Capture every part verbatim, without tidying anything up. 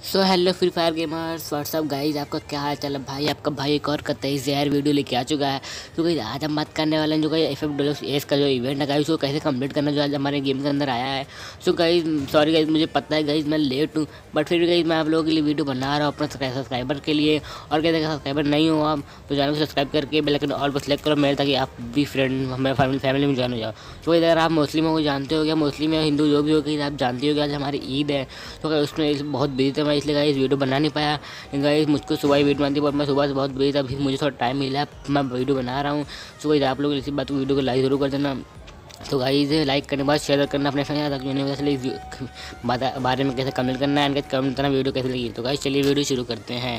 सो hello free fire gamers what's up guys, आपका क्या हाल चाल है भाई। आपका भाई एक और कतई जहर वीडियो लेके आ चुका है। तो गाइज आज हम बात करने वाले हैं जो guys F F W S का जो इवेंट है गाइज, उसको कैसे कंप्लीट करना जो आज हमारे गेम के अंदर आया है। सो गाइज सॉरी गाइज, मुझे पता है गाइज मैं लेट हूँ, बट फिर भी गाइज मैं आप लोगों के लिए वीडियो बना रहा हूँ अपने सब्सक्राइबर के लिए। और कहते हैं सब्सक्राइबर नहीं हो आप तो चैनल को सब्सक्राइब करके बेल आइकन ऑल पर सेलेक्ट करो मेरे, ताकि आप भी फ्रेंड हमारे फैमिली फैमिली में ज्वाइन हो जाओ। तो गाइज अगर आप मुस्लिम हो जानते हो, या मुस्लिम या हिंदू जो भी हो गाइज आप जानते हो कि आज हमारी ईद है। तो गाइज उसमें बहुत बिजी था मैं, इसलिए गाइज वीडियो बना नहीं पाया। गाइस मुझको सुबह ही वीडियो बनाती है, पर मैं सुबह से बहुत बिजी था, अभी मुझे थोड़ा टाइम मिला मैं वीडियो बना रहा हूँ। सो गाइस आप लोग इसी बात को वीडियो को लाइक जरूर कर देना। तो गाइस लाइक करने के बाद शेयर करना अपने फ्रेंड तक जो इस बारे में कैसे कमेंट करना है, कमेंट करना वीडियो कैसे लगी। तो गाइस चलिए वीडियो शुरू करते हैं।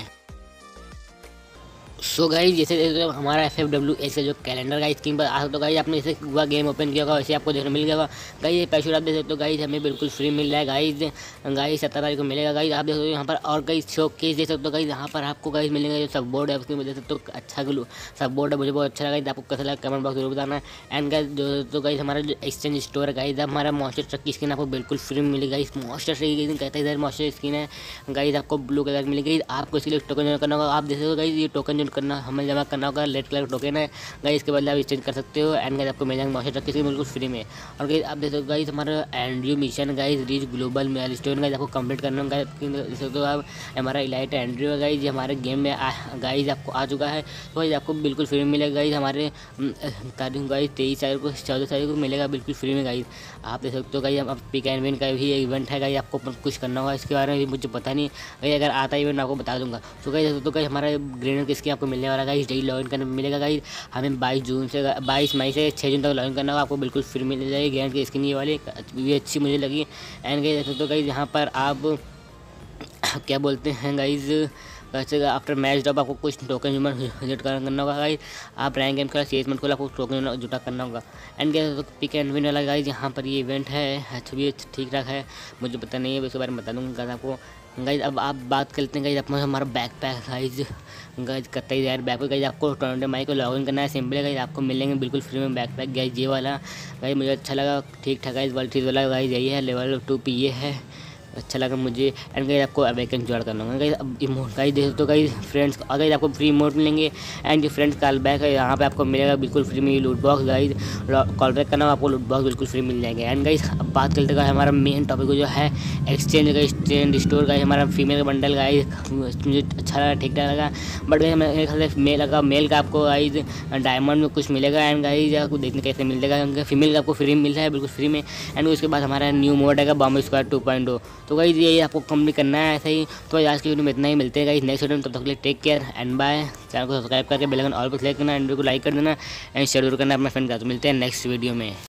सो गाइज जैसे जैसे हमारा एफ एफ डब्ल्यू एस जो कैलेंडर का स्क्रीन पर आ, तो गाइज आपने जैसे हुआ गेम ओपन किया होगा वैसे आपको देखने मिल गया होगा। गाइज ये पैशूट आप देख सकते हो गाइज, हमें बिल्कुल फ्री मिल रहा है गाइज। गाइज सत्तर तारीख को मिलेगा गाइज, आप देख सकते हो यहाँ पर। और गाइज शो केस देख सकते हो गाइज, यहाँ पर आपको गाइज मिलेगा जो सब बोर्ड है उसकी वजह से तो अच्छा ग्लू सब बोर्ड है, मुझे बहुत अच्छा लगा। आपको कैसा लगा कमेंट बॉक्स जरूर बताना। एंड गाइज जो तो गाइज हमारा जो एक्सचेंज स्टोर है गाइज, हमारा मॉन्स्टर ट्रक की स्किन आपको बिल्कुल फ्री में मिलेगा। इस मॉन्स्टर ट्रक कहते हैं इधर मॉन्स्टर स्किन है गाइज, आपको ब्लू कलर मिलेगी। आपको इसके लिए टोकन जमा करना होगा। आप देख सकते हो गाइज ये टोकन जो करना हमें जमा करना होगा, रेड कलर टोकन है गाइस, इसके बदले आप एक्सचेंज कर सकते हो। एंड गाइस आपको मिल जाएंगे मॉन्स्टर ट्रक बिल्कुल फ्री में। और गाइस आप देख सकते हो गाइस हमारा Andrew mission guys reach global milestone guys आपको कंप्लीट करना होगा। देख सकते हो आप हमारा इलाइट एंड्रयू है गाइस, ये हमारे गेम में गाइस आपको आ चुका है। तो गाइस आपको बिल्कुल फ्री में मिलेगा गाइस। हमारे तारीख गाइस तेईस तारीख को चौदह तारीख को मिलेगा बिल्कुल फ्री में गाइस। आप देख सकते हो गाइस अब पिक एंड विन का भी इवेंट है गाइस, आपको कुछ करना होगा इसके बारे में मुझे पता नहीं गाइस, अगर आता इवेंट आपको बता दूंगा। तो गाइस तो गाइस हमारा ग्रेनेड किसकी आपको मिलने वाला गाइस, डेली लॉगिन करने मिलेगा गाइस। हमें बाईस जून से बाईस मई से छः जून तक लॉगिन करना होगा, आपको बिल्कुल फ्री मिल जाएगी। गेम की स्किन ये वाली भी अच्छी मुझे लगी। एंड गाइस तो गाइस यहाँ पर आप क्या बोलते हैं गाइस, वैसे आफ्टर मैच जब आपको कुछ टोकन जनरेट करना होगा गाइस। आप रैंक गेम खेला सीएस मत खोला, आपको टोकन जुटा करना होगा। And guys pick and win वाला गाइस यहाँ पर ये इवेंट है, अच्छा भी ठीक ठाक है, मुझे पता नहीं है इसके बारे में बता दूँगा गाइस आपको। गाइस अब आप बात करते हैं गाइस अपना हमारा बैक पैक गाइस, गाइस कतई यार बैक पैक गाइस आपको टोरंटो माई को लॉगिन करना है, सिंपल है गाइस, आपको मिलेंगे बिल्कुल फ्री में बैक पैक गाइस ये वाला। गाइस मुझे अच्छा लगा, ठीक ठाक गाइस वर्ल्ड थ्री वाला गाइस यही है, लेवल टू पे ये है, अच्छा लगा मुझे। एंड गाइस आपको अवेकन जोड़ करना होगा गाइस। अब इमोट गाइस देख तो गाइस फ्रेंड्स अगर आपको फ्री इमोट मिलेंगे। एंड जो फ्रेंड्स कॉल बैक है यहाँ पे आपको मिलेगा बिल्कुल फ्री में लूट बॉक्स गाइस, कॉल बैक करना आपको लूट बॉक्स बिल्कुल फ्री मिल जाएंगे। एंड गाइस अब बात करते हैं हमारा मेन टॉपिक जो है एक्सचेंज का एक्सचेंज स्टोर गाइस, हमारा फीमेल का बंडल गाइस मुझे अच्छा लगा, ठीक ठाक लगा। बट गाइस मेरे ख्याल से मेल का मेल का आपको गाइस डायमंड में कुछ मिलेगा। एंड गाइस आपको देखने कैसे मिलेगा, फीमेल का आपको फ्री मिल रहा है बिल्कुल फ्री में। एंड उसके बाद हमारा न्यू मोड है bomb squad two point O. तो गाइस ये आपको कंप्लीट करना है ऐसा ही। तो आज की वीडियो में इतना ही, मिलते हैं गाइस नेक्स्ट वीडियो में, तब तक के लिए take care and bye. Channel को सब्सक्राइब करके बेल आइकन ऑल पर क्लिक करना, एंड वीडियो को लाइक कर देना एंड शेयर करना अपना फ्रेंड का। तो मिलते हैं नेक्स्ट वीडियो में।